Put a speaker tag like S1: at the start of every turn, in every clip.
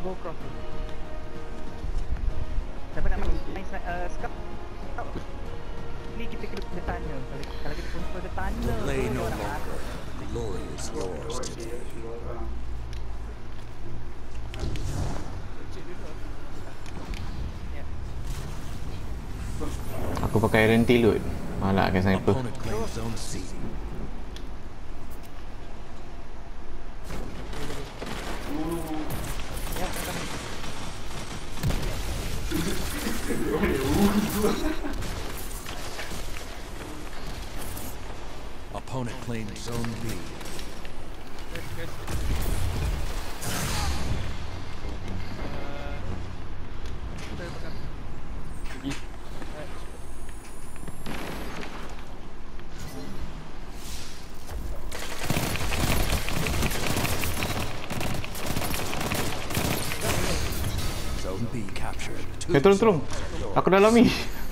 S1: Go cross. Siapa nak main scout? Ni kita kena tunnel. Kalau kita control the tunnel,
S2: Lay no longer. Glory is yours today.
S3: Aku pakai rentilud. Malah akan sniper.
S2: Opponent claims zone C. Opponent claims zone B. Zone B captured.
S3: Tolong. Aku dalam ni.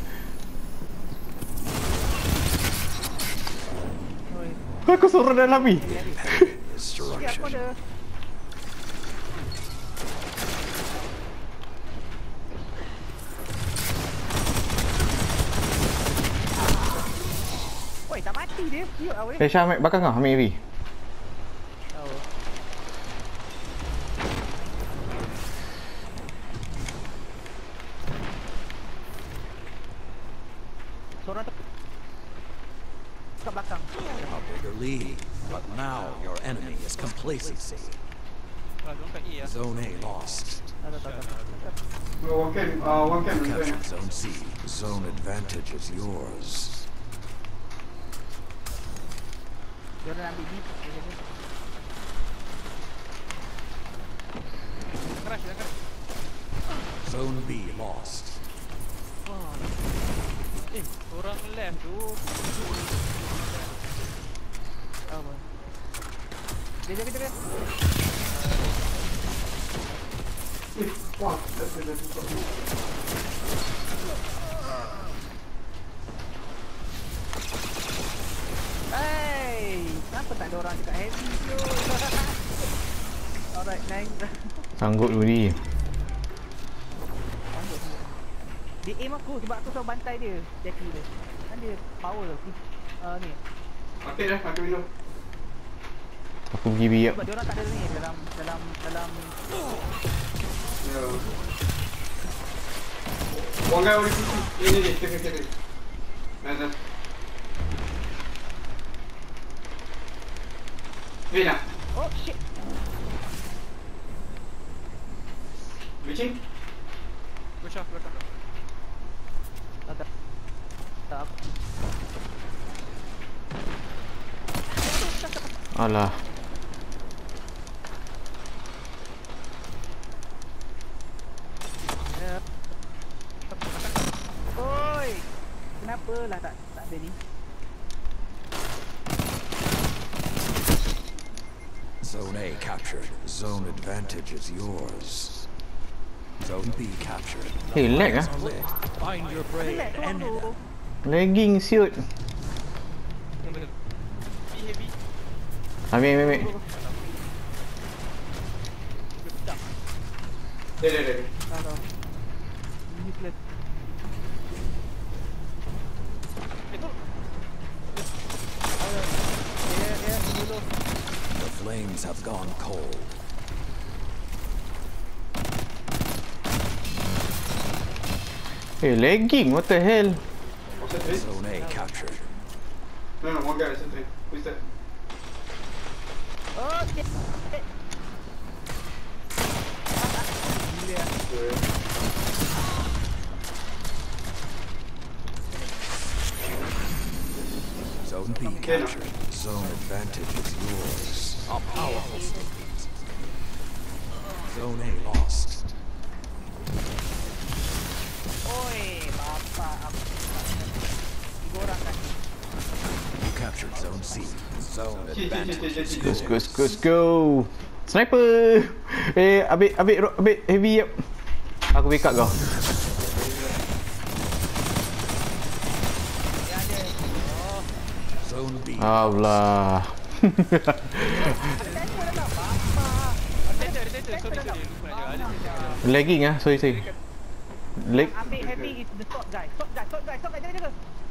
S3: Aku suruh dalam ni.
S1: Aku ada. Oi, tak mati dia. Siap awak.
S3: Syah ambil bakar kau, ambil AV.
S1: Seorang tu kat belakang.
S2: A bigger lead, but now your enemy is complacency. Zone A lost.
S4: One cam.
S2: Captured zone C. Zone advantage is yours.
S1: Dia orang ambil deep.
S2: Zone B lost.
S5: Orang left tu.
S1: Apa? Dia jaga.
S4: Fuck, that's
S1: Hey, kenapa tak ada orang dekat heavy tu? Alright, nice.
S3: Sanggup dulu ni.
S1: Dia aim aku sebab aku selalu bantai dia. Jackie dia. Kan dia power tu. Ni.
S4: Pakai dah, pakai dulu.
S3: Aku pergi B.
S1: Sebab dia orang tak ada ni dalam
S4: Ya. One guy already pushing. Ni, kiri. Mana? Wait lah.
S1: Oh shit.
S4: Reaching?
S5: Push off belakang.
S1: Tak.
S3: Alah.
S1: Oi. Kenapa lah tak ada ni?
S2: Zone A captured. Zone advantage is yours. Zone B captured.
S3: Hey, lag ah.
S2: Find your prey and end it.
S3: Lagging siut.
S5: Heavy.
S3: Ambil.
S4: Dia.
S1: Kalau ini flat.
S5: Itu.
S1: Ya, dulu.
S2: The flames have gone cold.
S3: Hey, lagging. What the hell?
S4: What's that trade?
S2: Zone A captured.
S4: No, one guy, that's a trade. Who's that?
S1: Oh shit.
S2: Zone B captured. Zone advantage is yours. A powerful statement. Zone A lost.
S1: Oi, bapak aku. Tiga orang kan.
S2: You captured Zone C. Zone advantage is yours.
S3: Let's go. Sniper. Ambil heavy. Aku backup kau.
S2: Zone B.
S3: Allah.
S5: Sorry.
S3: Lagging ah, sorry. Lag.
S1: Ambil heavy is the shot guy. Shot guy, jaga.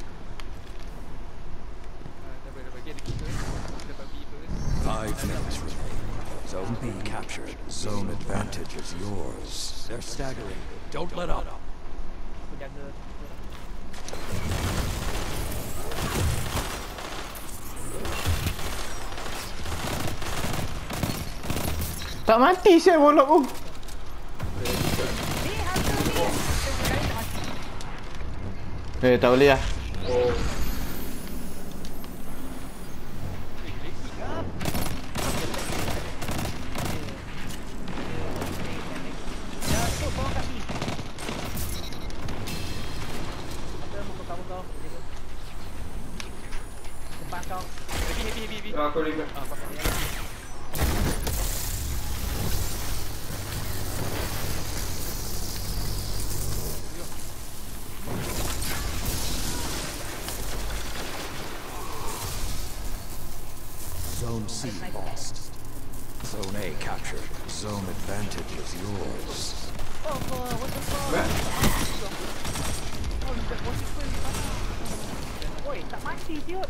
S5: Dah bagi ada kita. Dapat B first.
S2: 5 minutes remaining. Zone B captured. Zone advantage is yours. They're staggering. Don't let up.
S1: Aku jaga.
S3: Tak mati saya bolok tu. Tak boleh lah.
S4: Oh.
S1: Jatuh bawah kaki. Apa muka kamu kau? Depan kau.
S5: Heavy.
S4: Aku ringan.
S1: Pakai dia.
S2: Zone C lost. Zone A captured. Zone advantage is yours.
S1: Oh, what the fuck?
S4: Where?
S1: Oh, look at what you doing. Oi, tak mati siut.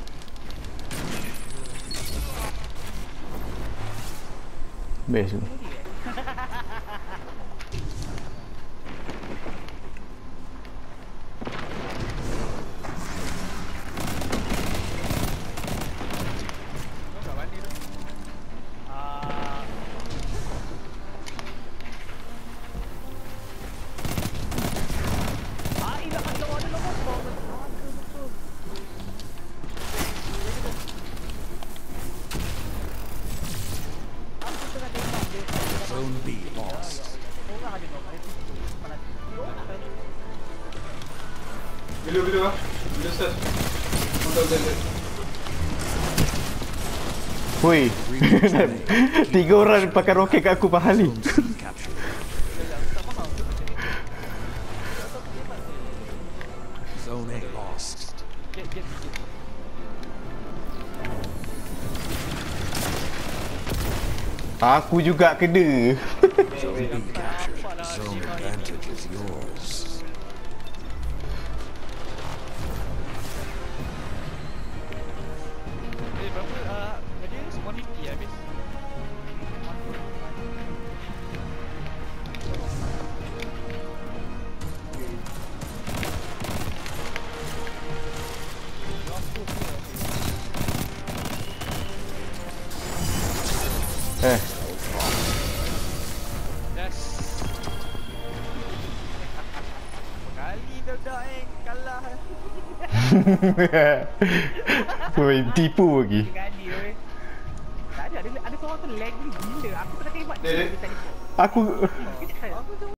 S3: Best tu.
S5: Kat mana tu?
S1: Ilah kat bawah ada lompat bawah. Betul. Aku tengah tembak dia.
S2: Zone B lost.
S1: Orang ada kau.
S4: Bila start. Untuk dia.
S3: Hui. 3 orang pakai roket kat aku pahali.
S2: Zone C captured. Zone A lost.
S5: Get.
S3: Aku juga kena.
S2: Zone B captured. Zone advantage is yours.
S5: Berapa? Dia 150 habis. Yes. Kali dah kalah.
S3: Woi, tipu lagi.
S1: Gani weh. Tak ada seorang tu lag gila. Aku tengah tembak
S4: Dia.
S1: dia.
S3: Aku
S1: Kejap.